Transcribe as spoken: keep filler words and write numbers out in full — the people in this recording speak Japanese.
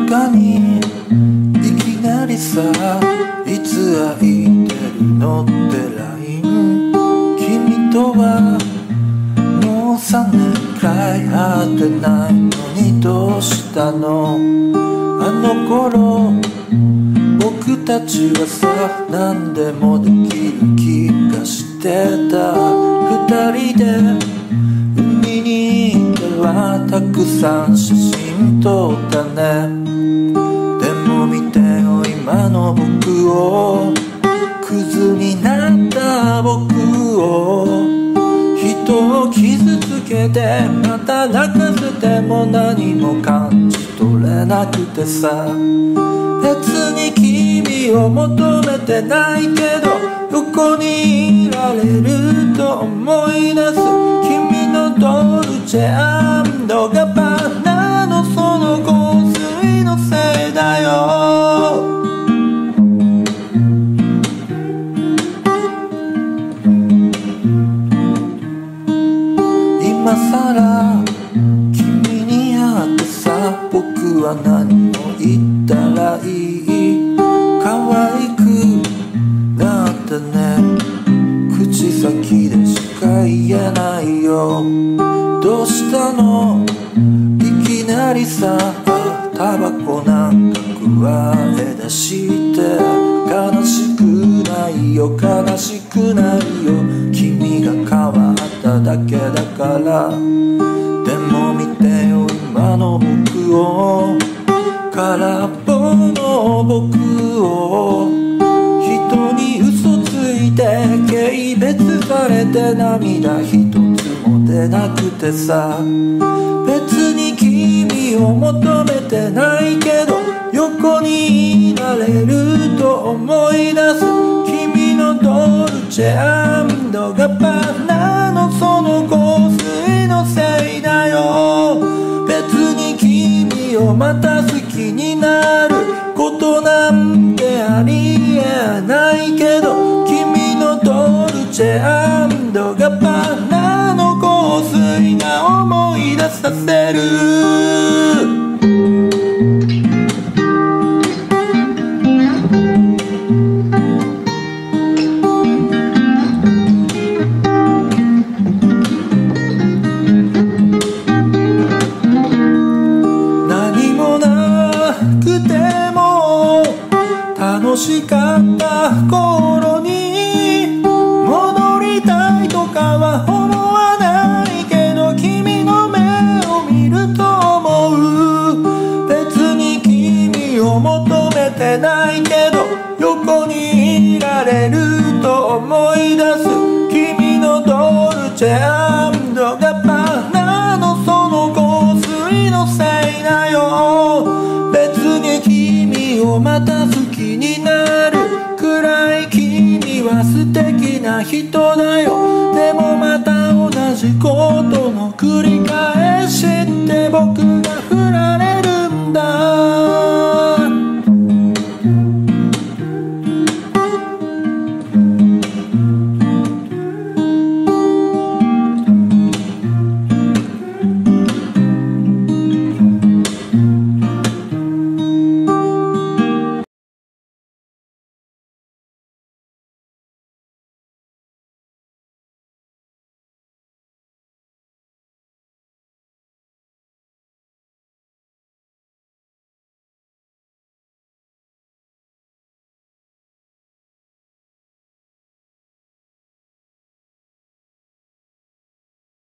かにいきなりさ、いつ空いてるのって ライン 君とはもうさんねんくらい会ってないのにどうしたの。あの頃僕たちはさ、何でもできる気がしてた。二人で海に行ったらたくさん写真撮ったね。でも見てよ今の僕を、クズになった僕を。人を傷つけてまた泣かせても何も感じ取れなくてさ。別に君を求めてないけど横にいられると思い出す。君のドルチェ&ガバナのその香水のせいだよ。今さら君に会ってさ、僕は何を言ったらいい。可愛くなってね、口先でしか言えないよ。どうしたのいきなりさ、タバコなんか加え出して。悲しくないよ悲しくないよ、君が変わっただけだから。でも見てよ今の僕を、空っぽの僕を。人に嘘ついて軽蔑されて涙一つも出なくてさ。別に君を求めてないけど横にいられると思い出す。君のドルチェ&ガバナのその香水のせいだよ。別に君をまた好きになることなんてありえないけど、君のドルチェ&ガバナの香水が思い出させる。楽しかった頃に戻りたいとかは思わないけど、君の目を見ると思う。別に君を求めてないけど横にいられると思い出す。君のドルチェ&ガバナのその香水のせいだよ。別に君をまた好きになるくらい君は素敵な人だよ。でもまた同じことの繰り返しって僕が